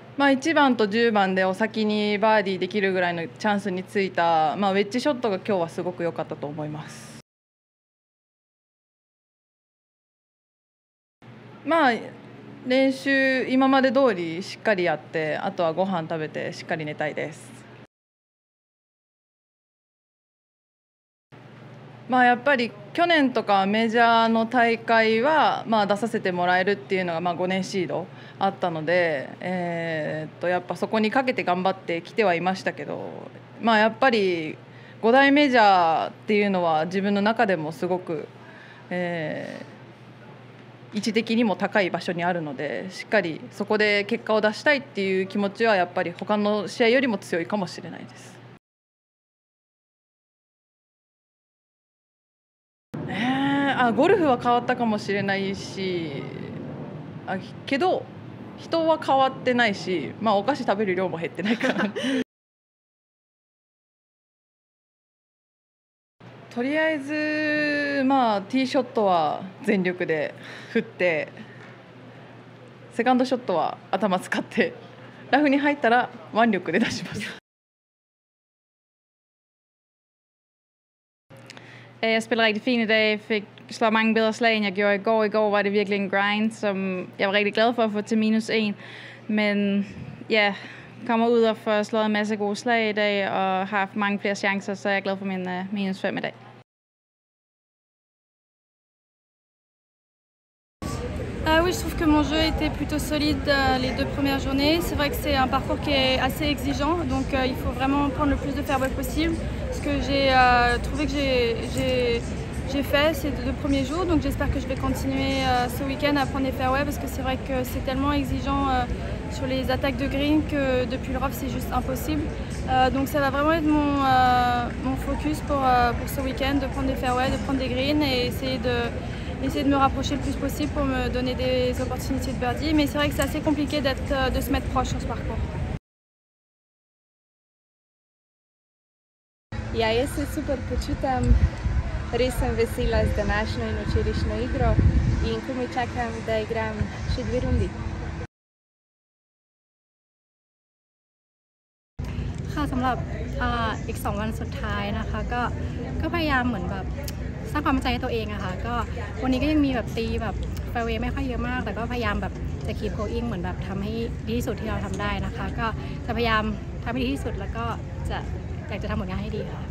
1番と10番でお先にバーディーできるぐらいのチャンスについた、ウェッジショットが今日はすごく良かったと思います。練習今まで通りしっかりやって、あとはご飯食べてしっかり寝たいです。やっぱり去年とかメジャーの大会は、出させてもらえるっていうのが、5年シードあったので、やっぱそこにかけて頑張ってきてはいましたけど、やっぱり5大メジャーっていうのは自分の中でもすごく、位置的にも高い場所にあるので、しっかりそこで結果を出したいっていう気持ちはやっぱり他の試合よりも強いかもしれないです。ゴルフは変わったかもしれないし、けど人は変わってないし、お菓子食べる量も減ってないからとりあえず、ティーショットは全力で振って、セカンドショットは頭使ってラフに入ったら腕力で出します。 Jeg spillede rigtig fint i dag, fik slået mange bedre slag, end jeg gjorde i går. I går var det virkelig en grind, som jeg var rigtig glad for at få til -1. Men ja, kommer ud og får slået en masse gode slag i dag, og har haft mange flere chancer, så jeg er glad for min -5 i dag. Oui, je trouve que mon jeu était plutôt solide les 2 premières journées. C'est vrai que c'est un parcours qui est assez exigeant, donc il faut vraiment prendre le plus de fairway possible. Ce que j'ai trouvé que j'ai fait ces 2 premiers jours, donc j'espère que je vais continuer ce week-end à prendre des fairways parce que c'est vrai que c'est tellement exigeant sur les attaques de green que depuis le rough c'est juste impossible. Donc ça va vraiment être mon focus pour ce week-end, de prendre des fairways, de prendre des greens et essayer de me rapprocher le plus possible pour me donner des opportunités de birdie. Mais c'est vrai que c'est assez compliqué de se mettre proche sur ce parcours. Jaz se super počutam, res sem vesela z današnjo in včerajšnjo igro in komaj čakam, da igram še 2 rundi. ค่ะสำหรับอีก2 วันสุดท้ายนะคะก็พยายามเหมือนแบบสร้างความมั่นใจให้ตัวเองอะค่ะก็วันนี้ก็ยังมีแบบตีแบบแฟร์เวย์ไม่ค่อยเยอะมากแต่ก็พยายามแบบจะคีปโกอิ้งเหมือนแบบทำให้ดีที่สุดที่เราทำได้นะคะก็จะพยายามทำให้ดีที่สุดแล้วก็อยากจะทำผลงานให้ดีค่ะ